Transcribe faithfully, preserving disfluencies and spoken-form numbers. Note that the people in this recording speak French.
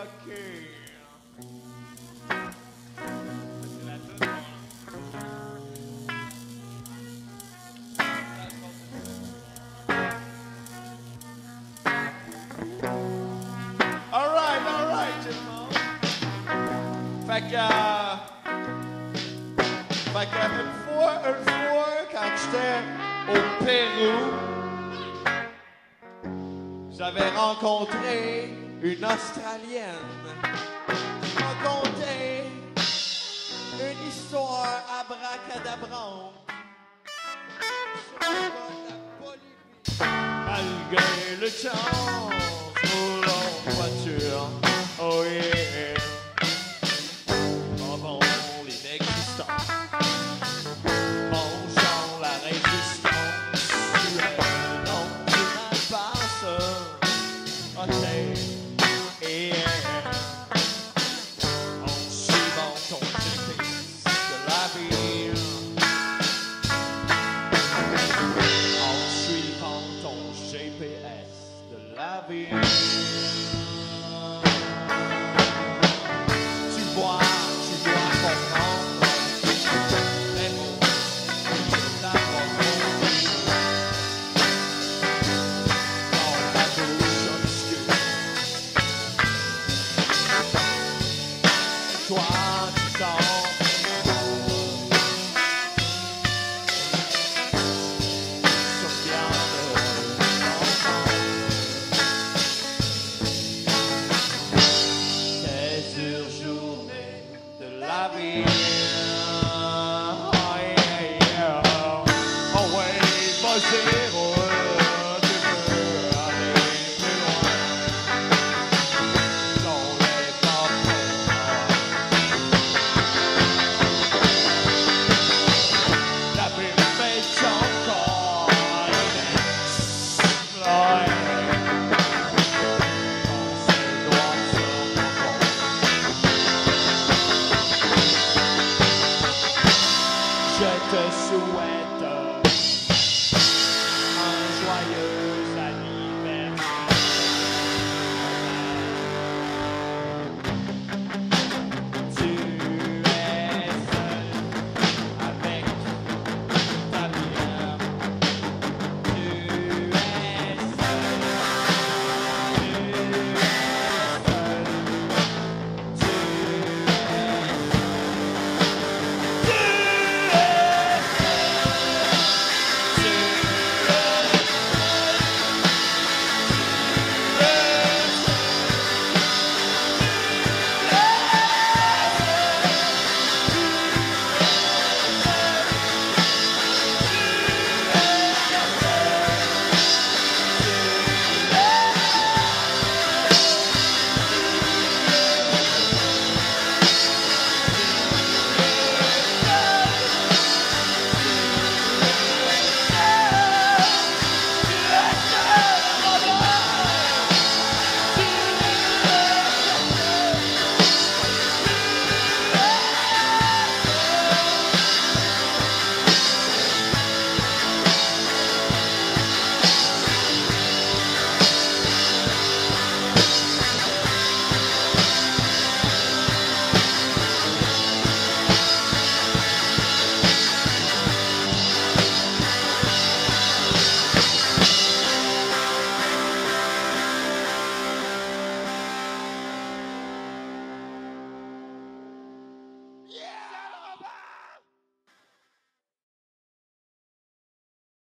rocker. Alright, alright, tout le monde. Fait que... Euh, fait que une fois, une fois, quand j'étais au Pérou, j'avais rencontré une Australienne. J'ai rencontré une histoire abracadabrante sur le bord de la Bolivie. Malgré le temps, roule en voiture, oh yeah. Avant l'inexistant, mangeant la résistance, non, tu n'as pas ça. Okay. Yeah. En suivant ton G P S de la ville, en suivant ton G P S de la ville.